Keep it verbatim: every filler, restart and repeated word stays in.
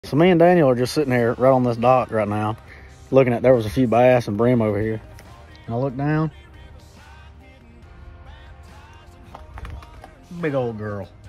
So me and Daniel are just sitting here right on this dock right now, looking at, there was a few bass and brim over here. And I look down, big old girl.